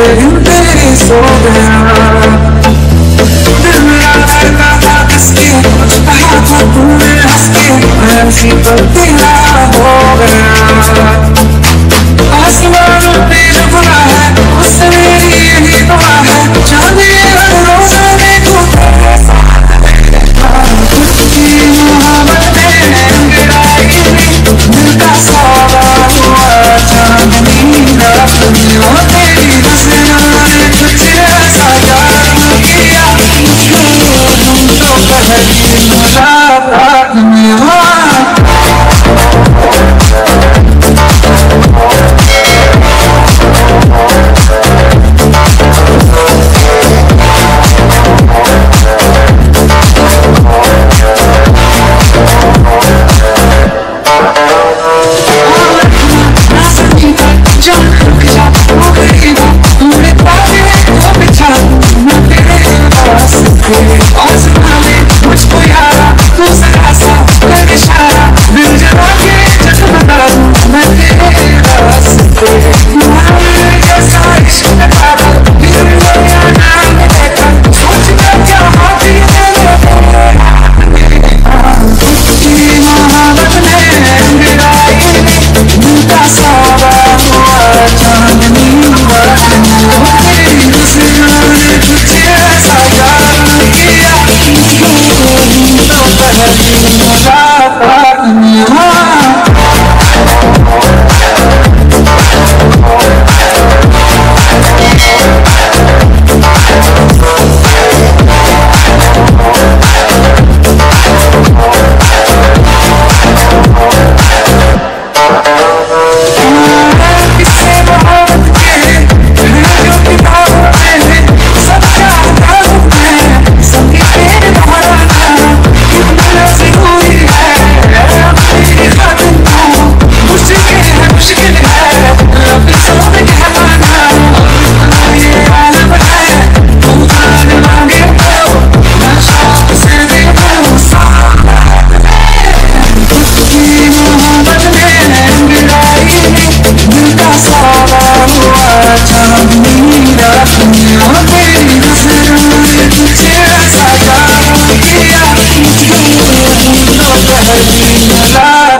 दिन तेरी सो गया। दिल मेरा धड़का था किसके, कुछ कहा था तूने हंस के, मैं उसी पर तेरा हो गया। आसमान पे जो खुला है उससे मेरी यही दुआ है, चांदी हर रोज देखूं तेरे साथ मेरे। खुद की मोहब्बत ने गिराई नी, दिल का सौदा हुआ चांदनी रात में। ओ तेरी हंसना ने कुछ ऐसा जादू किया, तुम तो पहली मुलाकात में हो। मुझको यारा तू जरा सा कर इशारा, दिल जला के जगमगा दूं मैं तेरे रास्ते। तुम्हारे जैसा इश्क में पागल दिल मेरा नाम देखा, सोच कर क्या हाथी मेरे। खुद की मोहब्बत ने गिराई नी, दिल का सौदा हुआ चांदनी रात में। तेरी हंसना ने कुछ ऐसा जादू किया, पहली मुलाकात में हो। चांदनी रात में तेरी हंसना ने कुछ ऐसा जादू किया, तुम तो पहली मुलाकात